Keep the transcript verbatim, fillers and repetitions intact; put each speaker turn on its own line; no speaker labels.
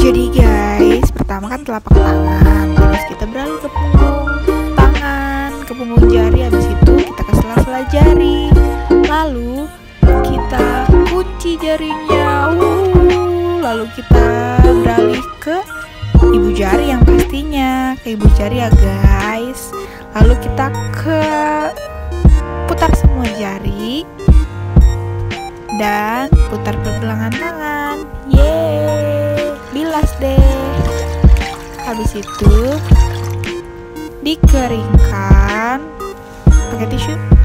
Jadi guys, pertama kan telapak tangan, terus kita beralih ke punggung tangan, ke punggung jari, habis itu kita ke sela-sela jari, lalu kita kunci jarinya, uh, lalu kita beralih ke ibu jari yang pastinya, ke ibu jari ya guys. Lalu kita ke putar semua jari dan putar pergelangan tangan, yeay, bilas deh. Habis itu dikeringkan pakai tisu.